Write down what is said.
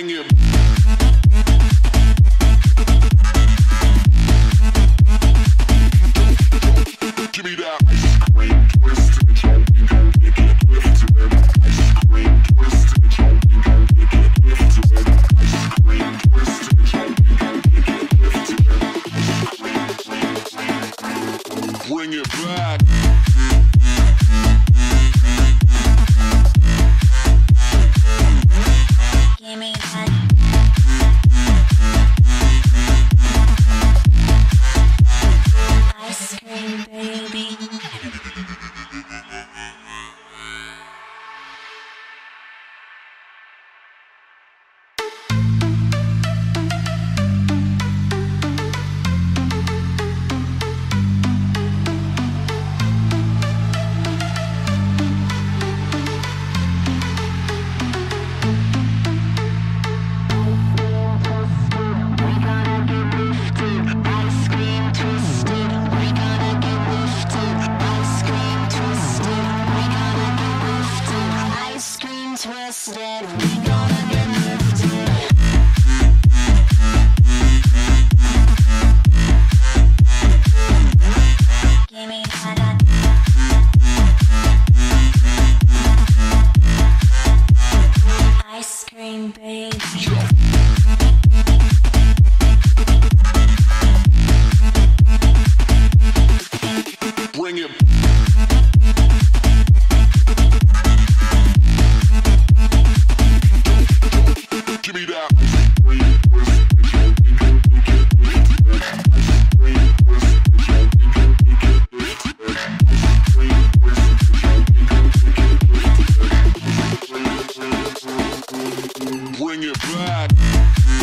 Bring it. Give me that ice cream twist and jump and go kick it lift to them. Ice cream twist and jump and go kick it lift to them. Ice cream twist and jump and go kick it lift to them. Ice cream, bring it back. Give me that. Ice cream, baby. Twisted, we gonna get lifted. Give me that. Ice cream, baby. Bring it. Give me that. Bring it back.